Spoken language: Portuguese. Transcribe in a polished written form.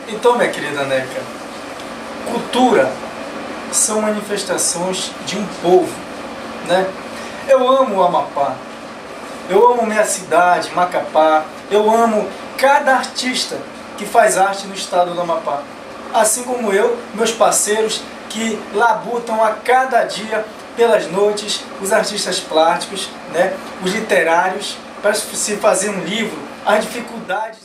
Então, minha querida Neca, cultura são manifestações de um povo, né? Eu amo o Amapá, eu amo minha cidade, Macapá, eu amo cada artista que faz arte no estado do Amapá. Assim como eu, meus parceiros que labutam a cada dia pelas noites, os artistas plásticos, né? Os literários, para se fazer um livro, as dificuldades.